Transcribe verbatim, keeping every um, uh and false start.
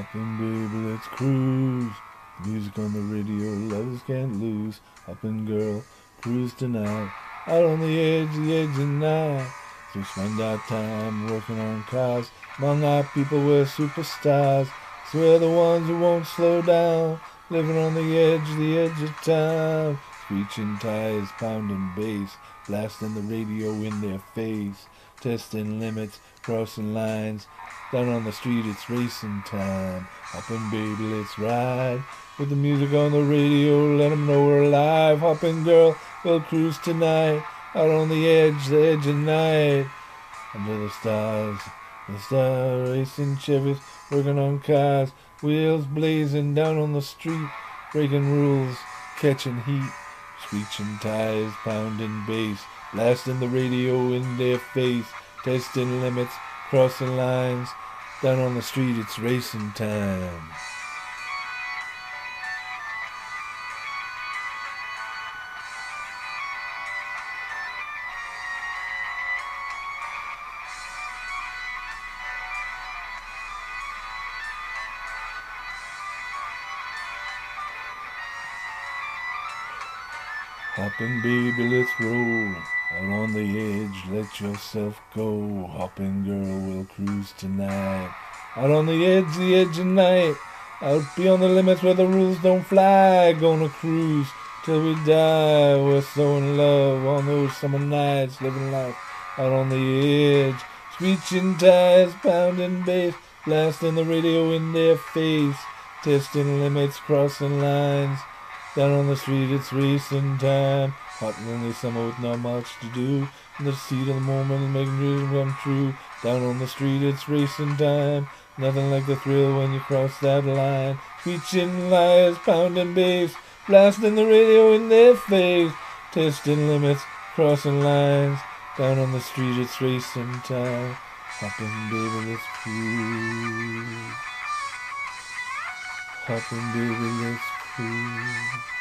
Hoppin' baby, let's cruise. Music on the radio, lovers can't lose. Hoppin' girl, cruise tonight. Out on the edge, the edge of night. So spend our time working on cars. Among our people, we're superstars. So we're the ones who won't slow down. Living on the edge, the edge of time. Screeching tires, pounding bass. Blasting the radio in their face. Testing limits, crossing lines. Down on the street, it's racing time. Hoppin' baby, let's ride. With the music on the radio, let 'em know we're alive. Hoppin' girl, we'll cruise tonight. Out on the edge, the edge of night. Under the stars, the star racing Chevys, working on cars, wheels blazing down on the street, breaking rules, catching heat, screeching tires, pounding bass, blasting the radio in their face, testing limits, crossing lines, down on the street it's racing time. Hoppin' baby, let's roll. Out on the edge, let yourself go. Hoppin' girl, we'll cruise tonight. Out on the edge, the edge of night. Out beyond the limits where the rules don't fly. Gonna cruise till we die. We're so in love on those summer nights. Living life out on the edge. Screeching tires, pounding bass. Blasting the radio in their face. Testing limits, crossing lines. Down on the street it's racing time. Hot and lonely summer with not much to do. In the seat of the moment and making dreams come true. Down on the street it's racing time. Nothing like the thrill when you cross that line. Screeching liars, pounding bass. Blasting the radio in their face. Testing limits, crossing lines. Down on the street it's racing time. Hoppin' baby, let's cruise. Hoppin' baby, let's cruise.